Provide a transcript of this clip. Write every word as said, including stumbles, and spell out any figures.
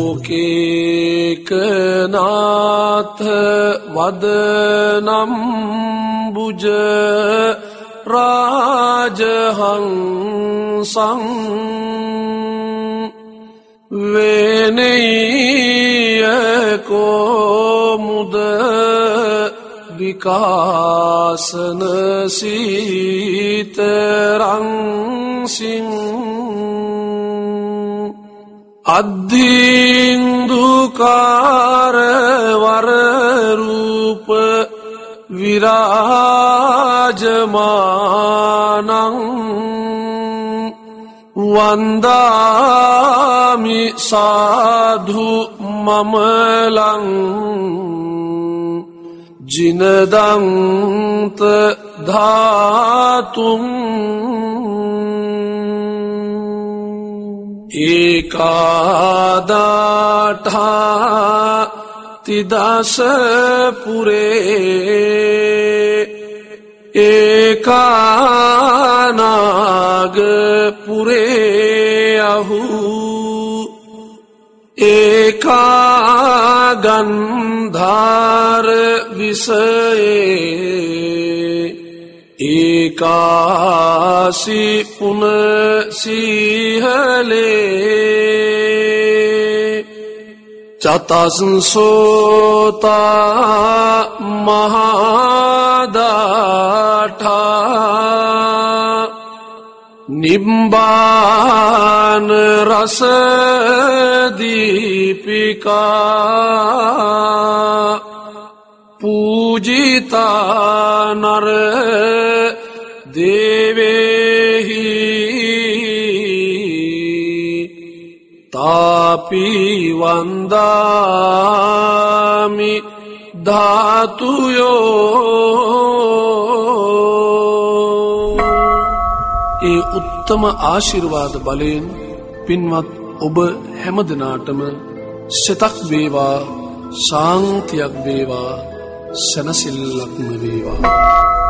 ලෝකේකනාථ වදනම් බුජ රාජහංසං වේනෙය්‍යකෝ මුද විකාසන සීතරං සිං අද්ධින්දුකාර වරරූප විරාජමානං වන්දාමි සාධු මමලං ජිනදන්ත ධාතුම් ඒකාදාඨා තිදස පුරේ ඒකානාග පුරේ අහු ඒකාගන්ධාර විසයේ ඒකාසි පුන සීහලේ චතසංසෝතා මහදාඨා නිබ්බාන රස දීපිකා පූජිතා නර දේවේහි තාපි වන්දාමි ධාතුයෝ. ඒ උත්තම ආශිර්වාද බලයෙන් පින්වත් ඔබ හැමදෙනාටම සෙතක් වේවා, ශාන්තියක් වේවා, සැනසෙල්ලක්ම වේවා.